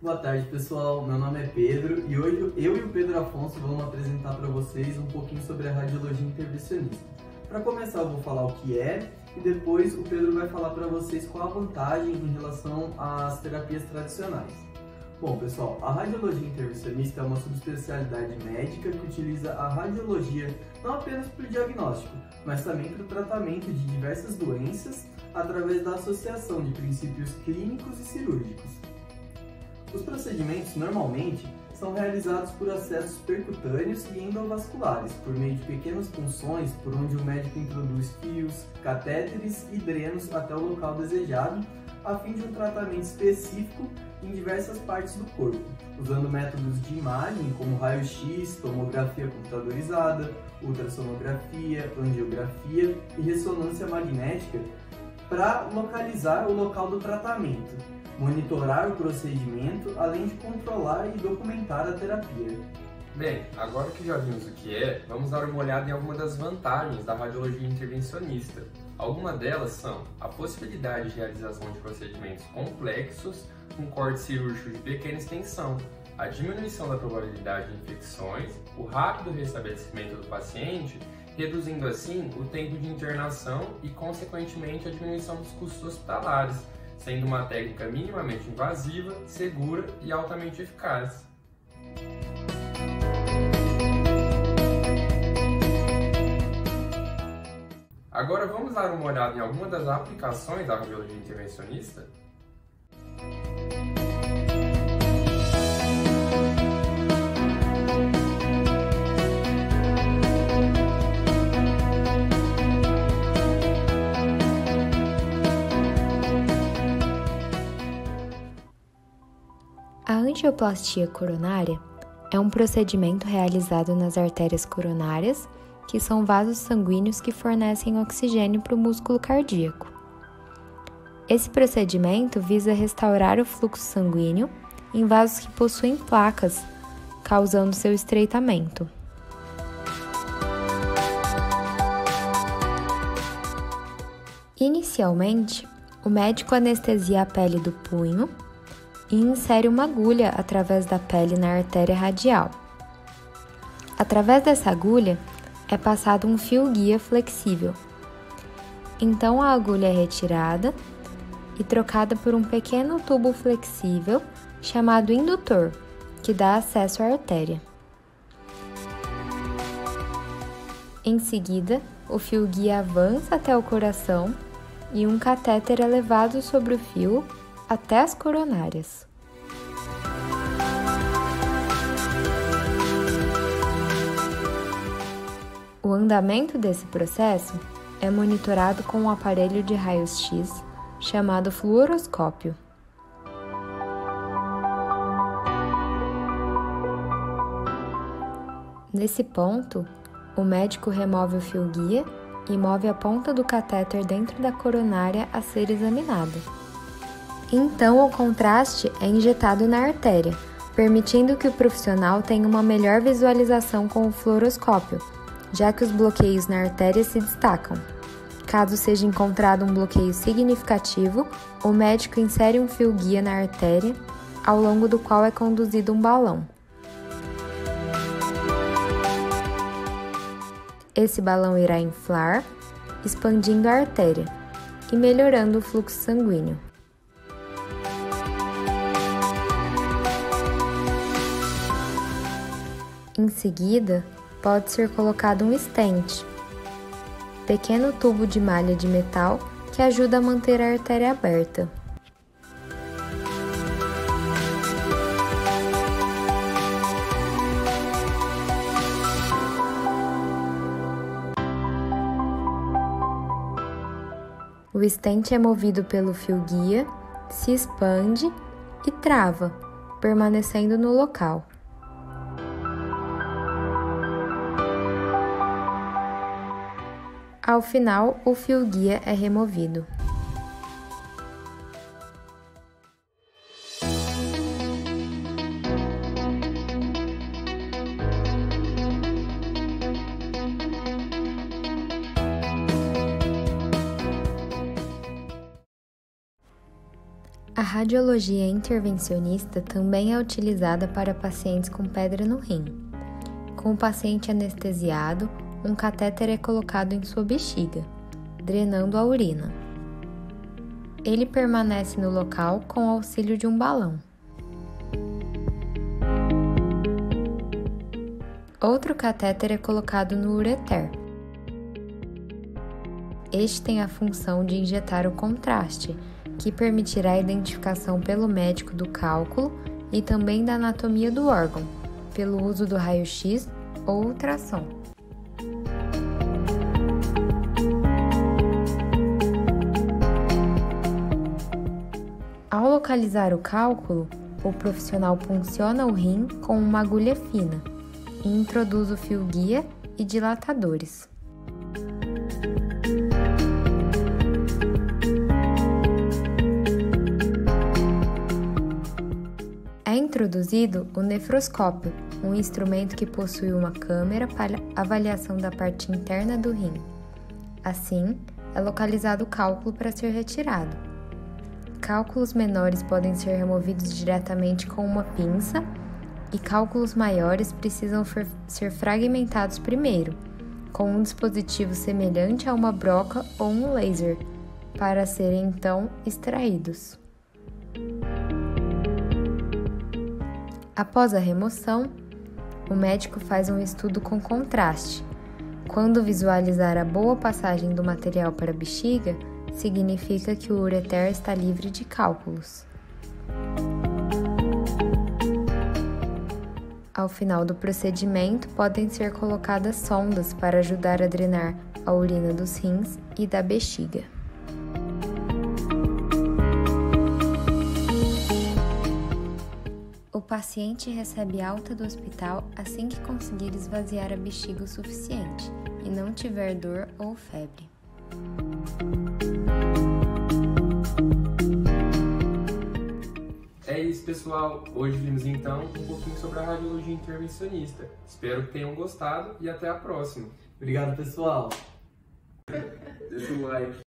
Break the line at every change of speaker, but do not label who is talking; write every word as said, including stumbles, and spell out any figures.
Boa tarde, pessoal. Meu nome é Pedro e hoje eu e o Pedro Afonso vamos apresentar para vocês um pouquinho sobre a radiologia intervencionista. Para começar, eu vou falar o que é e depois o Pedro vai falar para vocês qual a vantagem em relação às terapias tradicionais. Bom, pessoal, a radiologia intervencionista é uma subespecialidade médica que utiliza a radiologia não apenas para o diagnóstico, mas também para o tratamento de diversas doenças através da associação de princípios clínicos e cirúrgicos. Os procedimentos normalmente são realizados por acessos percutâneos e endovasculares, por meio de pequenas punções por onde o médico introduz fios, catéteres e drenos até o local desejado, a fim de um tratamento específico em diversas partes do corpo, usando métodos de imagem como raio-x, tomografia computadorizada, ultrassonografia, angiografia e ressonância magnética para localizar o local do tratamento, monitorar o procedimento, além de controlar e documentar a terapia.
Bem, agora que já vimos o que é, vamos dar uma olhada em algumas das vantagens da radiologia intervencionista. Algumas delas são a possibilidade de realização de procedimentos complexos com corte cirúrgico de pequena extensão, a diminuição da probabilidade de infecções, o rápido restabelecimento do paciente, reduzindo assim o tempo de internação e, consequentemente, a diminuição dos custos hospitalares, sendo uma técnica minimamente invasiva, segura e altamente eficaz. Agora vamos dar uma olhada em algumas das aplicações da radiologia intervencionista?
A angioplastia coronária é um procedimento realizado nas artérias coronárias, que são vasos sanguíneos que fornecem oxigênio para o músculo cardíaco. Esse procedimento visa restaurar o fluxo sanguíneo em vasos que possuem placas, causando seu estreitamento. Inicialmente, o médico anestesia a pele do punho e insere uma agulha através da pele na artéria radial. Através dessa agulha, é passado um fio guia flexível. Então a agulha é retirada e trocada por um pequeno tubo flexível chamado indutor, que dá acesso à artéria. Em seguida, o fio guia avança até o coração e um catéter é levado sobre o fio até as coronárias. O andamento desse processo é monitorado com um aparelho de raios-x chamado fluoroscópio. Nesse ponto, o médico remove o fio guia e move a ponta do catéter dentro da coronária a ser examinada. Então, o contraste é injetado na artéria, permitindo que o profissional tenha uma melhor visualização com o fluoroscópio, já que os bloqueios na artéria se destacam. Caso seja encontrado um bloqueio significativo, o médico insere um fio guia na artéria, ao longo do qual é conduzido um balão. Esse balão irá inflar, expandindo a artéria e melhorando o fluxo sanguíneo. Em seguida, pode ser colocado um stent, pequeno tubo de malha de metal que ajuda a manter a artéria aberta. O stent é movido pelo fio guia, se expande e trava, permanecendo no local. Ao final, o fio guia é removido. A radiologia intervencionista também é utilizada para pacientes com pedra no rim. Com o paciente anestesiado, um catéter é colocado em sua bexiga, drenando a urina. Ele permanece no local com o auxílio de um balão. Outro catéter é colocado no ureter. Este tem a função de injetar o contraste, que permitirá a identificação pelo médico do cálculo e também da anatomia do órgão, pelo uso do raio-x ou ultrassom. Ao localizar o cálculo, o profissional punciona o rim com uma agulha fina e introduz o fio-guia e dilatadores. É introduzido o nefroscópio, um instrumento que possui uma câmera para avaliação da parte interna do rim. Assim, é localizado o cálculo para ser retirado. Cálculos menores podem ser removidos diretamente com uma pinça e cálculos maiores precisam ser fragmentados primeiro, com um dispositivo semelhante a uma broca ou um laser, para serem então extraídos. Após a remoção, o médico faz um estudo com contraste. Quando visualizar a boa passagem do material para a bexiga, significa que o ureter está livre de cálculos. Ao final do procedimento, podem ser colocadas sondas para ajudar a drenar a urina dos rins e da bexiga. O paciente recebe alta do hospital assim que conseguir esvaziar a bexiga o suficiente e não tiver dor ou febre.
É isso, pessoal. Hoje vimos então um pouquinho sobre a radiologia intervencionista. Espero que tenham gostado e até a próxima.
Obrigado, pessoal!
Deixa o like.